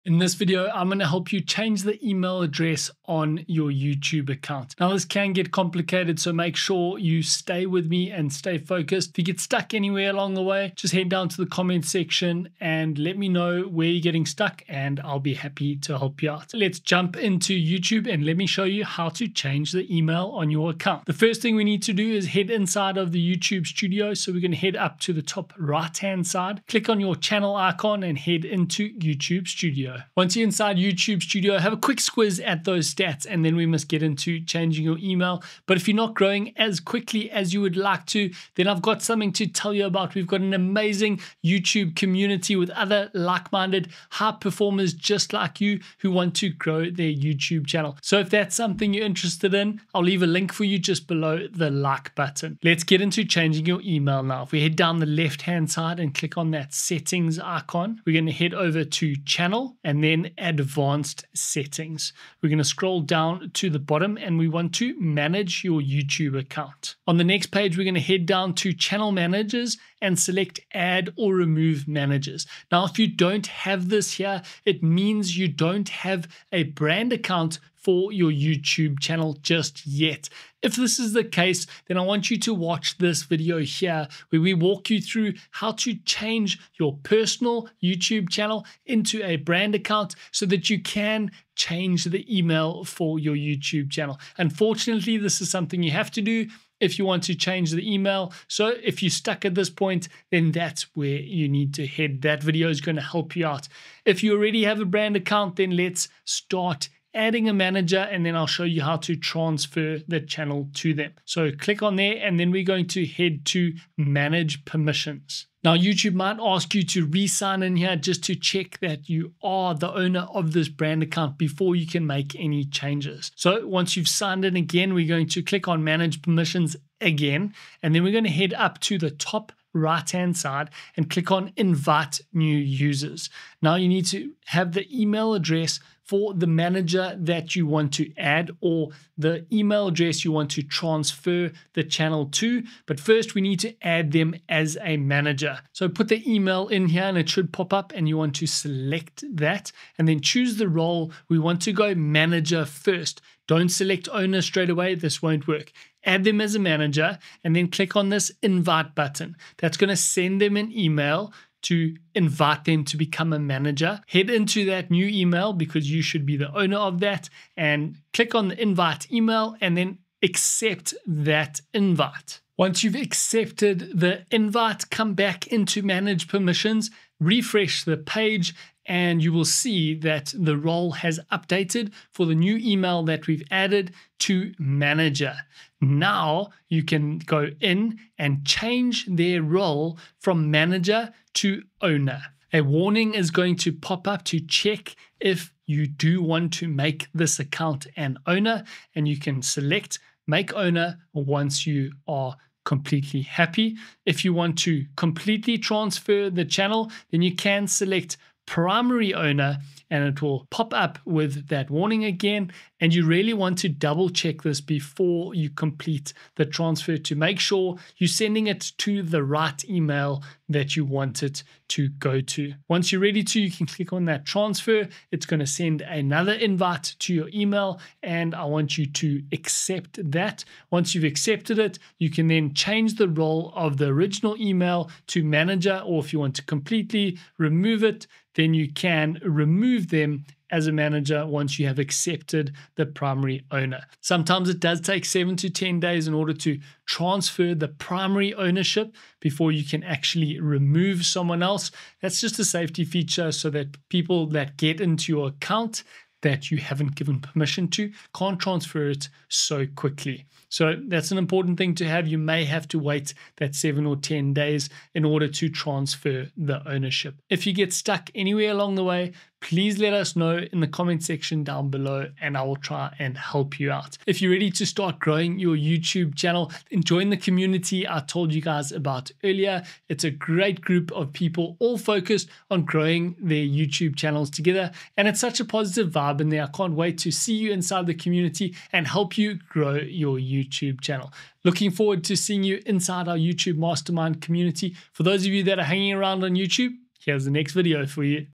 In this video, I'm going to help you change the email address on your YouTube account. Now, this can get complicated, so make sure you stay with me and stay focused. If you get stuck anywhere along the way, just head down to the comment section and let me know where you're getting stuck, and I'll be happy to help you out. Let's jump into YouTube and let me show you how to change the email on your account. The first thing we need to do is head inside of the YouTube studio. So we're going to head up to the top right-hand side, click on your channel icon and head into YouTube Studio. Once you're inside YouTube Studio, have a quick squiz at those stats, and then we must get into changing your email. But if you're not growing as quickly as you would like to, then I've got something to tell you about. We've got an amazing YouTube community with other like-minded high performers just like you who want to grow their YouTube channel. So if that's something you're interested in, I'll leave a link for you just below the like button. Let's get into changing your email now. If we head down the left-hand side and click on that settings icon, we're going to head over to channel and then advanced settings. We're going to scroll down to the bottom and we want to manage your YouTube account. On the next page, we're going to head down to channel managers and select add or remove managers. Now, if you don't have this here, it means you don't have a brand account for your YouTube channel just yet. If this is the case, then I want you to watch this video here where we walk you through how to change your personal YouTube channel into a brand account so that you can change the email for your YouTube channel. Unfortunately, this is something you have to do if you want to change the email. So if you're stuck at this point, then that's where you need to head. That video is going to help you out. If you already have a brand account, then let's start adding a manager, and then I'll show you how to transfer the channel to them. So click on there, and then we're going to head to manage permissions. Now, YouTube might ask you to re-sign in here just to check that you are the owner of this brand account before you can make any changes. So once you've signed in again, we're going to click on manage permissions again, and then we're going to head up to the top right-hand side and click on invite new users. Now you need to have the email address for the manager that you want to add or the email address you want to transfer the channel to. But first we need to add them as a manager. So put the email in here and it should pop up, and you want to select that and then choose the role. We want to go manager first. Don't select owner straight away. This won't work. Add them as a manager and then click on this invite button. That's going to send them an email to invite them to become a manager. Head into that new email because you should be the owner of that, and click on the invite email and then accept that invite. Once you've accepted the invite, come back into manage permissions, refresh the page, and you will see that the role has updated for the new email that we've added to manager. Now you can go in and change their role from manager to owner. A warning is going to pop up to check if you do want to make this account an owner, and you can select make owner once you are completely happy. If you want to completely transfer the channel, then you can select primary owner and it will pop up with that warning again. And you really want to double check this before you complete the transfer to make sure you're sending it to the right email that you want it to go to. Once you're ready to, you can click on that transfer. It's going to send another invite to your email, and I want you to accept that. Once you've accepted it, you can then change the role of the original email to manager, or if you want to completely remove it, then you can remove them as a manager once you have accepted the primary owner. Sometimes it does take 7 to 10 days in order to transfer the primary ownership before you can actually remove someone else. That's just a safety feature so that people that get into your account that you haven't given permission to can't transfer it so quickly. So that's an important thing to have. You may have to wait that 7 or 10 days in order to transfer the ownership. If you get stuck anywhere along the way, please let us know in the comment section down below and I will try and help you out. If you're ready to start growing your YouTube channel, then join the community I told you guys about earlier. It's a great group of people all focused on growing their YouTube channels together, and it's such a positive vibe in there. I can't wait to see you inside the community and help you grow your YouTube channel. Looking forward to seeing you inside our YouTube Mastermind community. For those of you that are hanging around on YouTube, here's the next video for you.